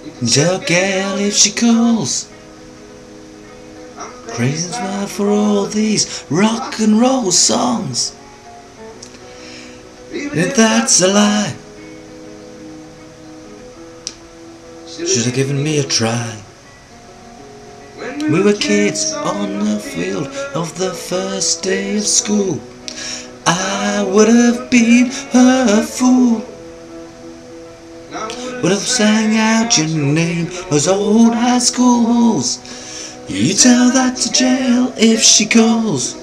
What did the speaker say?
Tell girl if she calls. Crazy smile for all these rock and roll songs. If that's a lie, should have given me a try. We were kids on the field of the first day of school. I would have been a fool. Would have sang out your name, those old high school halls. You tell that to jail if she calls.